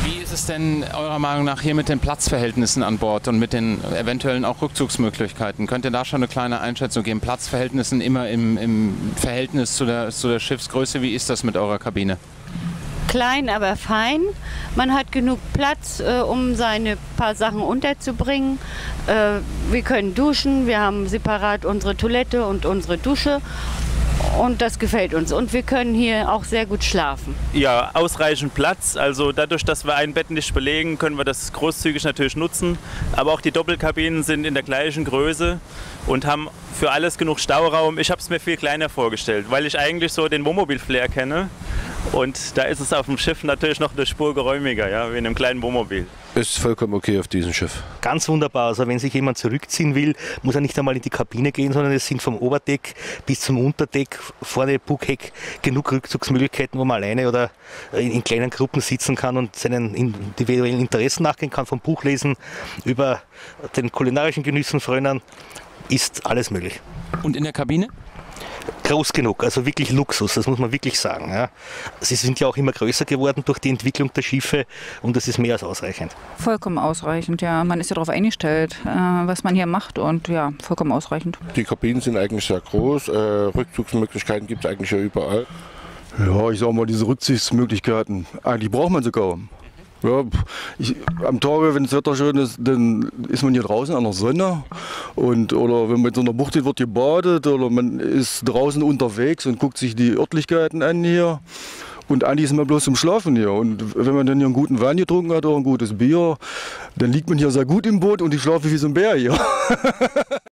Wie ist es denn eurer Meinung nach hier mit den Platzverhältnissen an Bord und mit den eventuellen auch Rückzugsmöglichkeiten? Könnt ihr da schon eine kleine Einschätzung geben? Platzverhältnissen immer im Verhältnis zu der Schiffsgröße. Wie ist das mit eurer Kabine? Klein, aber fein. Man hat genug Platz, um seine paar Sachen unterzubringen. Wir können duschen, wir haben separat unsere Toilette und unsere Dusche. Und das gefällt uns. Und wir können hier auch sehr gut schlafen. Ja, ausreichend Platz. Also dadurch, dass wir ein Bett nicht belegen, können wir das großzügig natürlich nutzen. Aber auch die Doppelkabinen sind in der gleichen Größe und haben für alles genug Stauraum. Ich habe es mir viel kleiner vorgestellt, weil ich eigentlich so den Wohnmobil-Flair kenne. Und da ist es auf dem Schiff natürlich noch eine Spur geräumiger, ja, wie in einem kleinen Wohnmobil. Ist vollkommen okay auf diesem Schiff. Ganz wunderbar. Also wenn sich jemand zurückziehen will, muss er nicht einmal in die Kabine gehen, sondern es sind vom Oberdeck bis zum Unterdeck, vorne Bugheck, genug Rückzugsmöglichkeiten, wo man alleine oder in kleinen Gruppen sitzen kann und seinen individuellen Interessen nachgehen kann, vom Buchlesen über den kulinarischen Genüssen frönen, ist alles möglich. Und in der Kabine? Groß genug, also wirklich Luxus, das muss man wirklich sagen. Ja. Sie sind ja auch immer größer geworden durch die Entwicklung der Schiffe und das ist mehr als ausreichend. Vollkommen ausreichend, ja. Man ist ja darauf eingestellt, was man hier macht und ja, vollkommen ausreichend. Die Kabinen sind eigentlich sehr groß, Rückzugsmöglichkeiten gibt es eigentlich ja überall. Ja, ich sag mal, diese Rückzugsmöglichkeiten, eigentlich braucht man sie kaum. Ja, am Tage, wenn das Wetter schön ist, dann ist man hier draußen an der Sonne. Oder wenn man in so einer Bucht ist, wird gebadet. Oder man ist draußen unterwegs und guckt sich die Örtlichkeiten an hier. Und eigentlich ist man bloß zum Schlafen hier. Und wenn man dann hier einen guten Wein getrunken hat oder ein gutes Bier, dann liegt man hier sehr gut im Boot und ich schlafe wie so ein Bär hier.